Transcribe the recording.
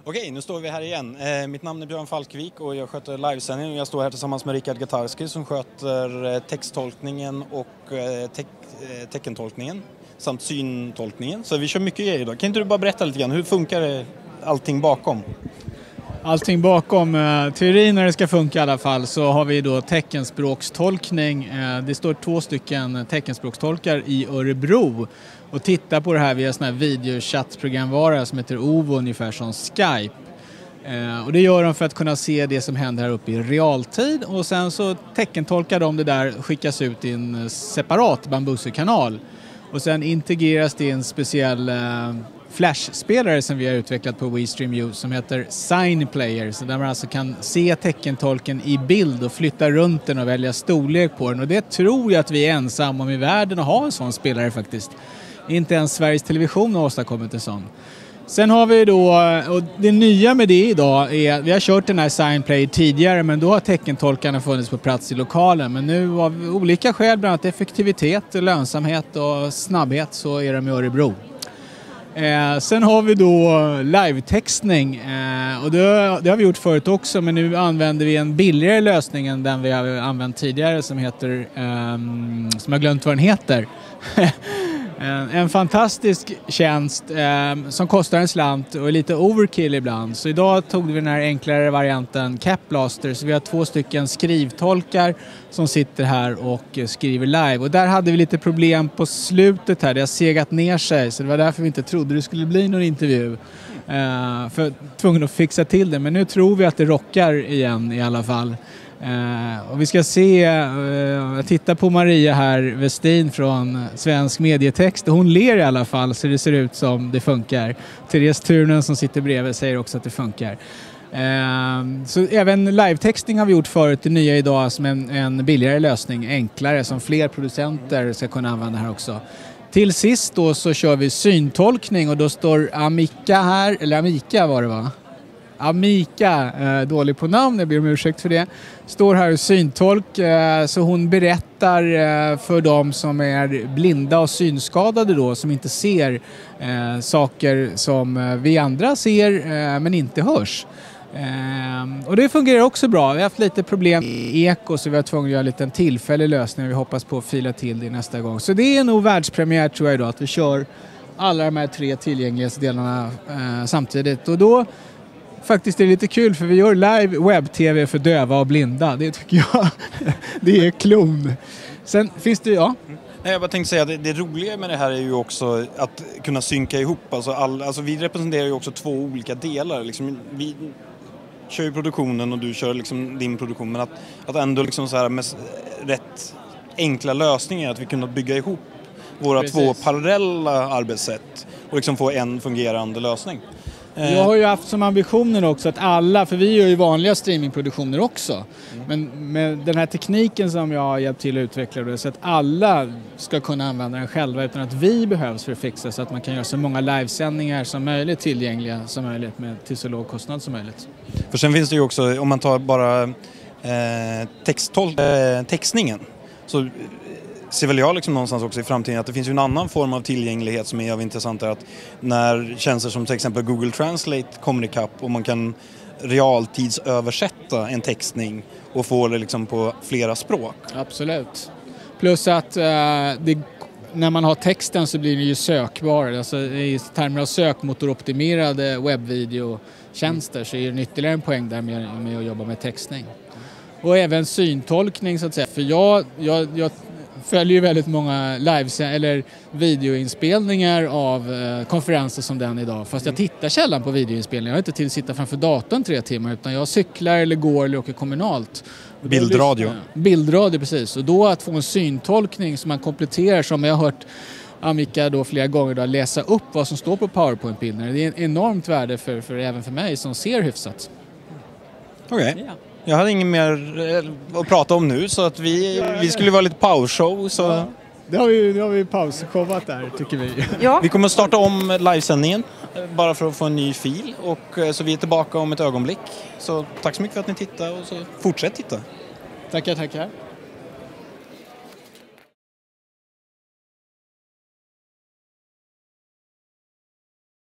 Okej, nu står vi här igen. Mitt namn är Björn Falkvik och jag sköter livesändningen. Jag står här tillsammans med Rickard Gatarski som sköter texttolkningen och teckentolkningen samt syntolkningen. Så vi kör mycket grejer idag. Kan inte du bara berätta lite grann, hur funkar allting bakom? Allting bakom teorin när det ska funka i alla fall, så har vi då teckenspråkstolkning. Det står 2 stycken teckenspråkstolkar i Örebro och tittar på det här via sån här videochattprogramvara som heter OVO, ungefär som Skype. Och det gör de för att kunna se det som händer här uppe i realtid, och sen så teckentolkar de det där, skickas ut i en separat Bambuser-kanal och sen integreras det i en speciell Flash-spelare som vi har utvecklat på WeStreamU som heter Sign Player, så där man alltså kan se teckentolken i bild och flytta runt den och välja storlek på den, och det tror jag att vi är ensamma om i världen att ha en sån spelare faktiskt. Inte ens Sveriges Television har åstadkommit en sån. Sen har vi då, och det nya med det idag är, vi har kört den här Sign Player tidigare, men då har teckentolkarna funnits på plats i lokalen, men nu av olika skäl, bland annat effektivitet, lönsamhet och snabbhet, så är de i Örebro. Sen har vi då live-textning och det har vi gjort förut också, men nu använder vi en billigare lösning än den vi har använt tidigare som heter, som jag glömt vad den heter. En fantastisk tjänst som kostar en slant och är lite overkill ibland. Så idag tog vi den här enklare varianten Capblaster, så vi har 2 stycken skrivtolkar som sitter här och skriver live. Och där hade vi lite problem på slutet här, det har segat ner sig, så det var därför vi inte trodde det skulle bli någon intervju. För tvungen att fixa till det, men nu tror vi att det rockar igen i alla fall. Och vi ska se, jag tittar på Maria här, Westin från Svensk Medietext, och hon ler i alla fall, så det ser ut som det funkar. Therese Turunen som sitter bredvid säger också att det funkar. Så även live-texting har vi gjort förut, det nya idag som en billigare lösning, enklare, som fler producenter ska kunna använda här också. Till sist då så kör vi syntolkning, och då står Amika här, eller Amika var det va? Amika, dålig på namn, jag ber om ursäkt för det, står här och syntolk, så hon berättar för dem som är blinda och synskadade då, som inte ser saker som vi andra ser men inte hörs. Och det fungerar också bra. Vi har haft lite problem i eko, så vi har tvungen att göra en liten tillfällig lösning, och vi hoppas på att fila till det nästa gång. Så det är nog världspremiär tror jag idag, att vi kör alla de här 3 tillgänglighetsdelarna samtidigt, och då faktiskt är det lite kul, för vi gör live webb-tv för döva och blinda. Det tycker jag, det är klon. Sen finns det, ja. Jag bara tänkte säga att det roliga med det här är ju också att kunna synka ihop. Alltså vi representerar ju också 2 olika delar. Liksom, vi kör ju produktionen och du kör liksom din produktion. Men att ändå liksom så här med rätt enkla lösningar, att vi kunnat bygga ihop våra Precis. 2 parallella arbetssätt och liksom få en fungerande lösning. Jag har ju haft som ambitionen också att alla, för vi gör ju vanliga streamingproduktioner också, men med den här tekniken som jag har hjälpt till att utveckla det, så att alla ska kunna använda den själva utan att vi behövs för att fixa, så att man kan göra så många livesändningar som möjligt tillgängliga som möjligt till så låg kostnad som möjligt. För sen finns det ju också, om man tar bara textningen, så ser väl jag liksom någonstans också i framtiden att det finns ju en annan form av tillgänglighet som är av intressant, är att när tjänster som till exempel Google Translate kommer ikapp och man kan realtidsöversätta en textning och få det liksom på flera språk. Absolut. Plus att när man har texten så blir det ju sökbar. Alltså i termer av sökmotoroptimerade webbvideotjänster så är det ytterligare en poäng där med att jobba med textning. Och även syntolkning så att säga. För jag följer ju väldigt många eller videoinspelningar av konferenser som den idag. Fast jag tittar sällan på videoinspelningar. Jag har inte till att sitta framför datorn 3 timmar, utan jag cyklar eller går eller åker kommunalt. Bildradio. Bildradio, precis. Och då att få en syntolkning som man kompletterar, som jag har hört Amika då flera gånger då, läsa upp vad som står på PowerPoint-bilderna. Det är ett enormt värde även för mig som ser hyfsat. Okej. Okay. Ja. Jag hade inget mer att prata om nu, så att vi skulle vara lite pausshow. Så. Ja, det har vi pausshowat där, tycker vi. Ja. Vi kommer starta om livesändningen bara för att få en ny fil, och så vi är tillbaka om ett ögonblick. Så tack så mycket för att ni tittade, och så fortsätt titta. Tackar.